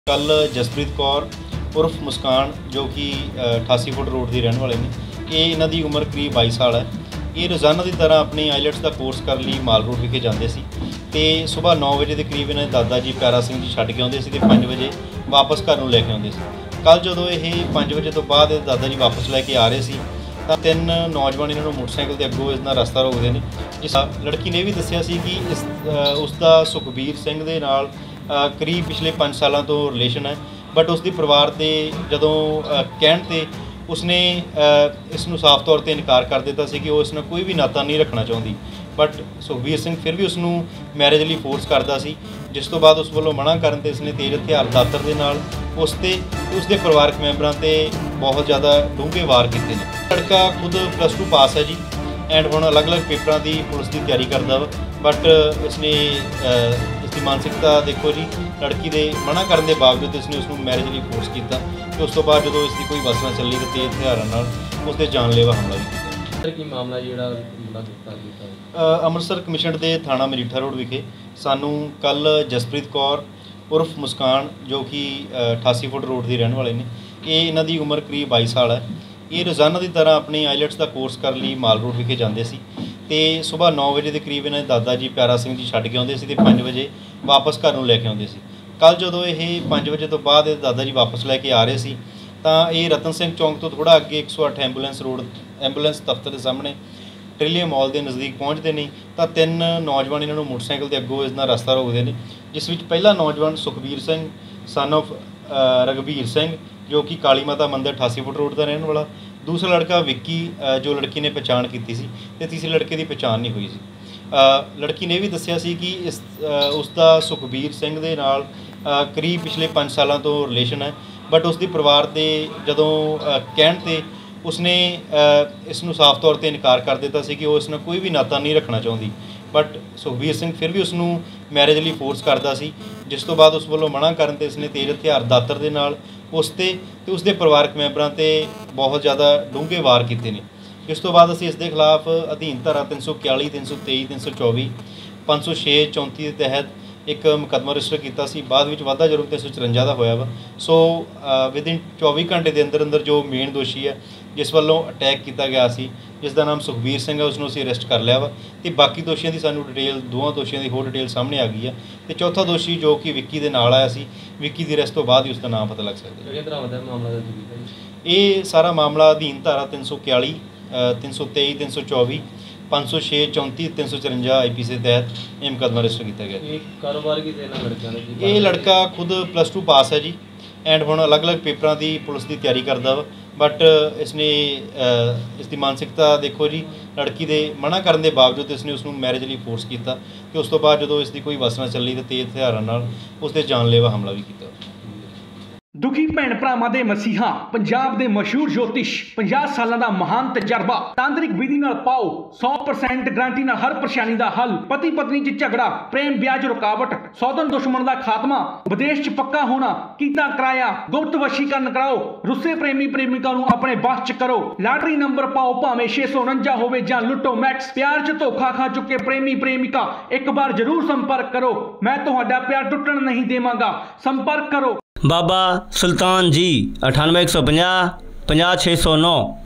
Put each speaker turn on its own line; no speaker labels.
कल जसप्रीत कौर उर्फ मुस्कान जो कि 88 फुट रोड की रहने वाले ने ये इन्हों की उम्र करीब 22 साल है। ये रोज़ाना की तरह अपनी आईलैट्स का कोर्स करने लिए माल रोड विखे जाते सी ते सुबह 9 बजे के करीब इन्हें दादा जी प्यारा सिंह जी छड्ड के आते थे 5 बजे वापस घर लैके आते थे। कल जो ये 5 बजे तो बाद दादा जी वापस लैके आ रहे थे तो 3 नौजवान इन्होंने मोटरसाइकिल के अगों इसका रस्ता रोकते हैं। जिस लड़की ने भी दसिया कि उसका सुखबीर सिंह के नाल करीब पिछले 5 सालों तो रिलेशन है, बट उसके परिवार के जदों कहण ते उसने इसनूं साफ तौर पर इनकार कर दिता कि वो इसने कोई भी नाता नहीं रखना चाहती, बट सुखबीर सिंह फिर भी उसनूं मैरिज लई फोर्स करता सी। जिस तो बाद उस वालों मना करन ते इसने तेज़ हथियार दातर दे नाल उसते उसके परिवारक मैंबरां ते बहुत ज़्यादा डूंघे वार किए हैं। लड़का खुद +2 पास है जी एंड हुण अलग अलग पेपरों की पुलिस की तैयारी करता वा, बट इसने इसकी मानसिकता देखो जी, लड़की के मना करने के बावजूद इसने उसको मैरिज लिए फोर्स किया तो उस तो बाद जो इसकी कोई बस ना चली तो तेज़ हथियारों उसके जानलेवा हमला भी किया।
मामला
अमृतसर कमिश्नर के थाना मजीठा रोड विखे सानू कल जसप्रीत कौर उर्फ मुस्कान जो कि 88 फुट रोड की रहने वाले ने ये इन्हों की उम्र करीब 22 साल है। ये रोज़ाना की तरह अपनी आईलैट्स का कोर्स करने लिए माल रोड विखे जाते सी ते सुबह 9 बजे के करीब इन्हें दादा जी प्यारा सिंह जी छड्ड के आते थे 5 बजे वापस घर लैके आते थे। कल जो ये 5 बजे तो बाद दादा जी वापस लैके आ रहे थे तो ये रतन सिंह चौंक तो थोड़ा अगे 108 एंबूलेंस रोड एंबूलेंस दफ्तर के सामने ट्रिलियम मॉल के नज़दीक पहुँचते नहीं तो 3 नौजवान इन्होंने मोटरसाइकिल के अगों इसका रस्ता रोकते हैं, जिस विच पहला नौजवान सुखबीर सिंह सन ऑफ रघबीर सिंह जो कि काली माता मंदिर 88 फुट रोड का रहने वाला, दूसरा लड़का विक्की जो लड़की ने पहचान की थी तो तीसरे लड़के की पहचान नहीं हुई सी। लड़की ने भी दसिया कि उसका सुखबीर सिंह के नाल करीब पिछले 5 सालों तो रिलेशन है, बट उसके परिवार के जदों कहण ते उसने इसनूं साफ तौर पर इनकार कर दिता कि वो इसने कोई भी नाता नहीं रखना चाहती, बट सुखबीर सिंह फिर भी उसनूं मैरिज लई फोर्स करता सी। जिस तो बाद उस वालों मना करन ते इसने तेज़ हथियार दातर दे नाल उसते ते उसके परिवारक मैंबरां ते बहुत ज़्यादा डूंघे वार किए हैं। इस तो बाद असीं इस दे खिलाफ अधीन धारा 341 323 324 506 34 के तहत एक मुकदमा रजिस्टर किया सी, बाद विच वाधा जुर्म 354 का होया वा। सो विदिन 24 घंटे के अंदर अंदर जो मेन दोषी है जिस वालों अटैक किया गया सी जिसका नाम सुखबीर सिंह है उसनूं असीं अरेस्ट कर लिया वा ते बाकी दोषियों की सानूं डिटेल दोवां दोषियों की होर डिटेल सामने आ गई है ते चौथा दोषी जो कि विक्की दे नाल आया सी, विक्की की अरेस्ट तो बाद ही उसका नाम पता लग सकता है। ये सारा मामला अधीन धारा 341 323 324 506 34 354 IPC के तहत ये मुकदमा रजिस्टर किया गया।
कारोबार की लड़का
ये लड़का खुद +2 पास है जी एंड हुण अलग अलग पेपरों की पुलिस की तैयारी करता वा, बट इसने इसकी मानसिकता देखो जी, लड़की के मना करने के बावजूद इसने उसको मैरिज लिए फोर्स किया तो उस तो बाद जो इसकी कोई बस ना चली तो तेज़ हथियारों उसके जानलेवा हमला भी किया।
दुखी भैन भरावां दे मसीहा पंजाब दे मशहूर ज्योतिष 50 सालों का महान तजर्बा तांत्रिक विधि नाल पाओ 100% गारंटी नाल हर परेशानी का हल, पति पत्नी च झगड़ा, प्रेम ब्याज रुकावट, सौतन दुश्मन का खात्मा, विदेश च पक्का होना, कीता कराया, गुप्त वशीकरण कराओ, रुस्से प्रेमी प्रेमिका नूं अपने बस च करो, लॉटरी नंबर पाओ भावें 649 होवे जां लुटो मैक्स, प्यार च धोखा खा चुके प्रेमी प्रेमिका एक बार जरूर संपर्क करो, मैं तुहाडा प्यार टुटण नहीं देवांगा, संपर्क करो।
बाबा सुल्तान जी 98 150 50 609।